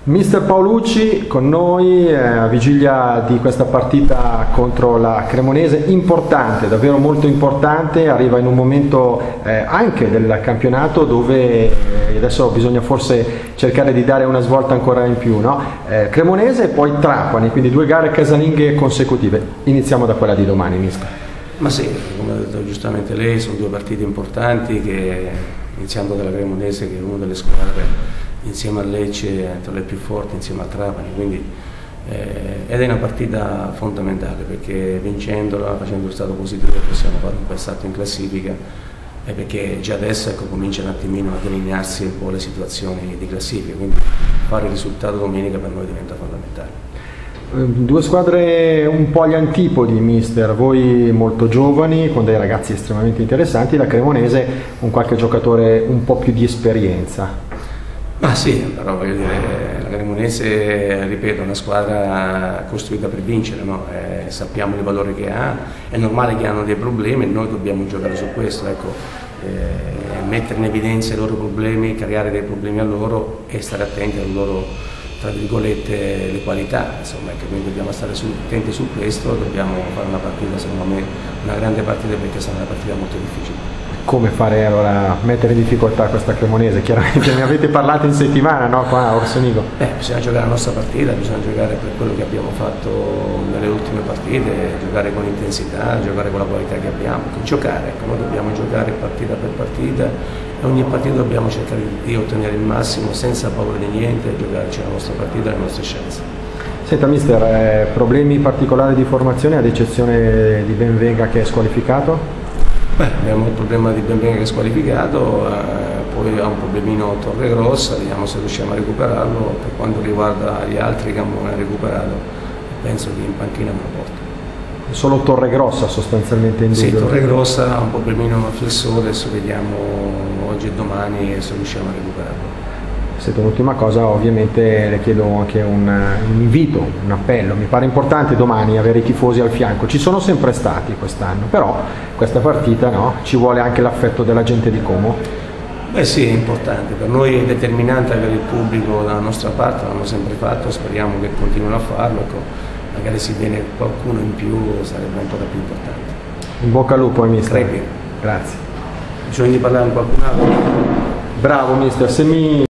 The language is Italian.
Mister Paolucci con noi a vigilia di questa partita contro la Cremonese, importante, davvero molto importante, arriva in un momento anche del campionato dove adesso bisogna forse cercare di dare una svolta ancora in più, no? Cremonese e poi Trapani, quindi 2 gare casalinghe consecutive. Iniziamo da quella di domani, mister. Ma sì, come ha detto giustamente lei, sono 2 partite importanti, iniziando dalla Cremonese, che è una delle squadre insieme a Lecce tra le più forti, insieme a Trapani, quindi ed è una partita fondamentale perché vincendola, facendo il stato positivo, possiamo fare un bel salto in classifica e perché già adesso cominciano un attimino a delinearsi un po' le situazioni di classifica, quindi fare il risultato domenica per noi diventa fondamentale. 2 squadre un po' agli antipodi, mister, voi molto giovani, con dei ragazzi estremamente interessanti, la Cremonese un qualche giocatore un po' più di esperienza. Ma sì, però voglio dire, la Cremonese, ripeto, è una squadra costruita per vincere, no? Sappiamo il valore che ha, è normale che hanno dei problemi e noi dobbiamo giocare su questo, ecco, mettere in evidenza i loro problemi, creare dei problemi a loro e stare attenti alle loro, tra virgolette, le qualità, insomma, ecco, quindi dobbiamo stare attenti su questo, dobbiamo fare una partita, secondo me, una grande partita perché sarà una partita molto difficile. Come fare allora a mettere in difficoltà questa Cremonese? Chiaramente ne avete parlato in settimana, no? Qua a Orsonigo. Bisogna giocare la nostra partita, bisogna giocare per quello che abbiamo fatto nelle ultime partite, giocare con intensità, giocare con la qualità che abbiamo, giocare, ecco, noi dobbiamo giocare partita per partita e ogni partita dobbiamo cercare di ottenere il massimo senza paura di niente, giocarci la nostra partita e le nostre chance. Senta mister, problemi particolari di formazione ad eccezione di Benvenga che è squalificato? Abbiamo il problema di Benvenga che è squalificato, poi ha un problemino Torregrossa, vediamo se riusciamo a recuperarlo. Per quanto riguarda gli altri che hanno recuperato, penso che in panchina me lo porto. Solo Torregrossa sostanzialmente in dubbio? Sì, Torregrossa ha un problemino al flessore, adesso vediamo oggi e domani se riusciamo a recuperarlo. Senta, un'ultima cosa, ovviamente le chiedo anche un invito, un appello, mi pare importante domani avere i tifosi al fianco, ci sono sempre stati quest'anno, però questa partita no, ci vuole anche l'affetto della gente di Como. Beh sì, è importante, per noi è determinante avere il pubblico dalla nostra parte, l'hanno sempre fatto, speriamo che continuino a farlo, ecco, magari se viene qualcuno in più sarebbe ancora più importante. In bocca al lupo, mister. Prego. Grazie. Bisogna parlare con qualcun altro? Bravo mister, se mi